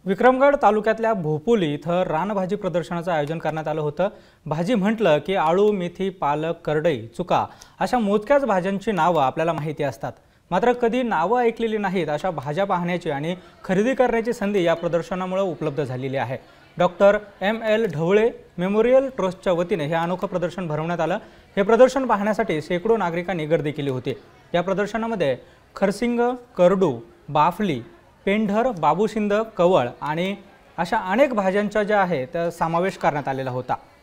विक्रमगड तालुक्यातल्या भोपोली इथं रानभाजी प्रदर्शनाचं आयोजन करण्यात आलं होतं। भाजी म्हटलं की आळू, मेथी, पालक, करडई, चुका अशा मोजक्याच भाज्यांची नावं आपल्याला माहिती असतात। मात्र कधी नावं ऐकलेली नाहीत अशा भाज्या पाहण्याची आणि खरेदी करण्याची संधी या प्रदर्शनामुळे उपलब्ध झालेली आहे। Doctor M.L. ढवळे मेमोरियल ट्रस्टच्या वतीने हे अनोखं प्रदर्शन भरवण्यात आलं। हे प्रदर्शन पाहण्यासाठी शेकडो नागरिकांनी गर्दी केली होती। या प्रदर्शनामध्ये खरसिंग, करडू, बाफली, पेंढर, बाबूशिंद, कवळ आणि अशा अनेक भाज्यांचा ज्या आहे त्या समावेश करण्यात आलेला होता।